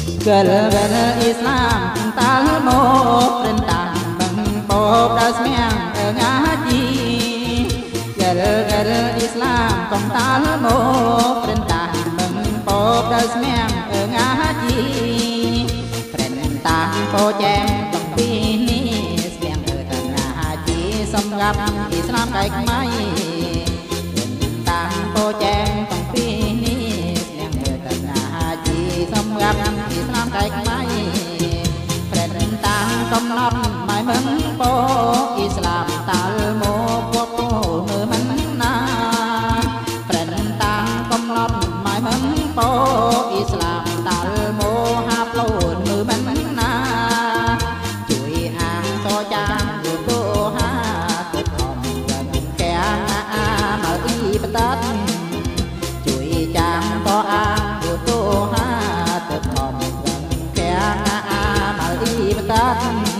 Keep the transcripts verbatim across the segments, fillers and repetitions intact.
Gal gal Islam tal mo perintah mengpop dasmiang ngaji. Gal gal Islam kong tal mo perintah mengpop dasmiang ngaji. Perintah po jeng kong pinis yang ngaji semgap Islam kaik mai. Perintah po jeng kong pinis yang ngaji semgap Islam kaik mai. Perintah komnot mai mengpo Islam tal mo popo nu menna. Perintah komnot mai mengpo Islam tal mo haplo nu menna. Chui ang to jang du to ha to thom gần kẻ mal y patat. Chui jang to ang du to ha to thom gần kẻ mal y patat.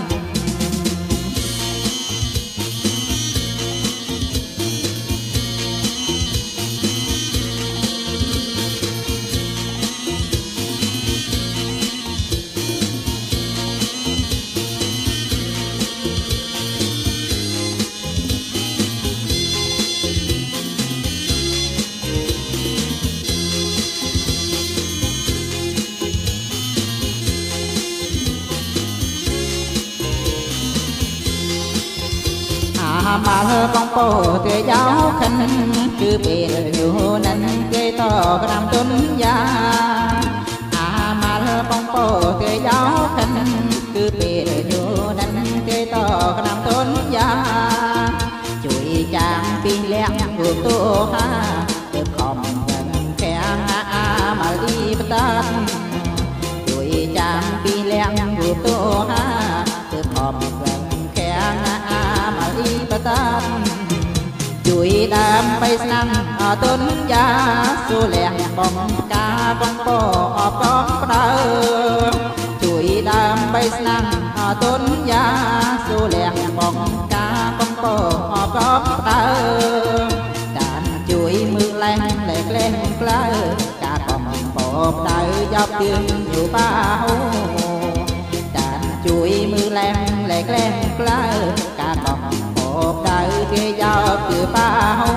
Mà con po thế giáo khanh cứ về nhiều năn cây to làm tuấn gia. À mà con po thế giáo khanh cứ về nhiều năn cây to làm tuấn gia. Chui chàng pi lẹn của tô ha được khom gần kẻ mà đi bắt tát. Chui chàng pi lẹn của tô ha được khom gần kẻ mà đi bắt tát. Chui đam bay sang ở tuấn gia su lẹn bong ca bong po ở bong đơ. Chui đam bay sang ở tuấn gia su lẹn bong ca bong po ở bong đơ. Đàn chui mưa len lẹt len lơ ca bong po đơ dọc đường nhiều ba hố. Đàn chui mưa len lẹt len lơ ca bong po đơ kia dọc đường ba hố.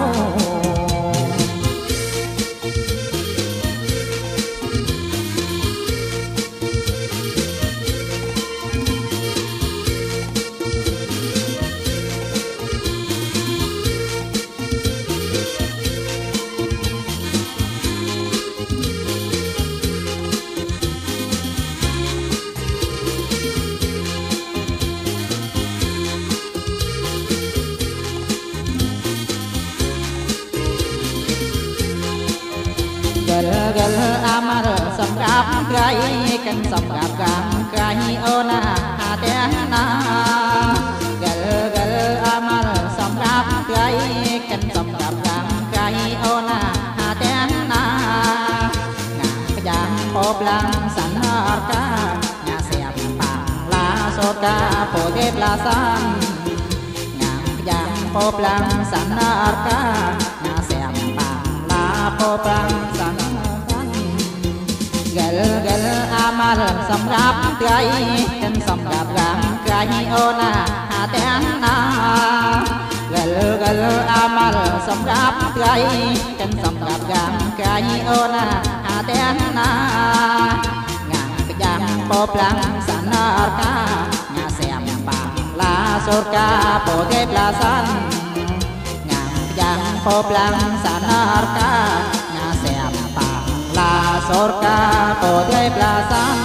Gal gal amar samgap gai kan samgap gam gai ona hatena. Gal gal amar samgap gai kan samgap gam gai ona hatena. Nga jang pop lang sanarka nga siap pang la soka pote plasan. Nga jang pop lang sanarka nga siap pang la pop lang san. Gal gal amal samgap gai kan samgap gam gai ona hatena. Gal gal amal samgap gai kan samgap gam gai ona hatena. Ngang kejam poplang sanarka nga sem pang la surga pote plasan. Ngang kejam poplang sanarka nga sem pang la surga pote plasan.